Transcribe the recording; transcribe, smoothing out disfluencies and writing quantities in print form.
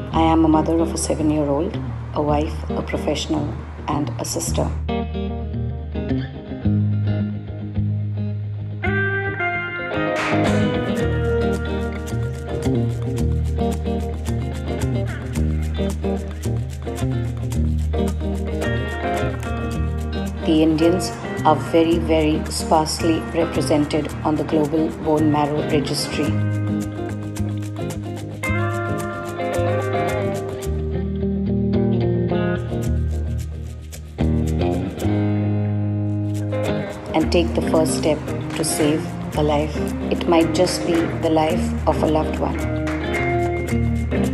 I am a mother of a 7-year-old, a wife, a professional, and a sister. The Indians are very, very sparsely represented on the Global Bone Marrow Registry. And take the first step to save a life. It might just be the life of a loved one.